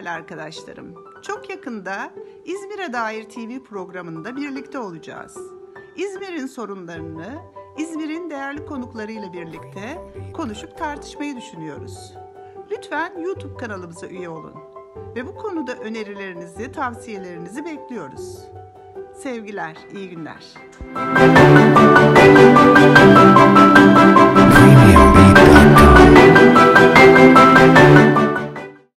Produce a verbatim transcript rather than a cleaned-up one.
değerli arkadaşlarım. Çok yakında İzmir'e dair T V programında birlikte olacağız. İzmir'in sorunlarını, İzmir'in değerli konuklarıyla birlikte konuşup tartışmayı düşünüyoruz. Lütfen YouTube kanalımıza üye olun ve bu konuda önerilerinizi, tavsiyelerinizi bekliyoruz. Sevgiler, iyi günler.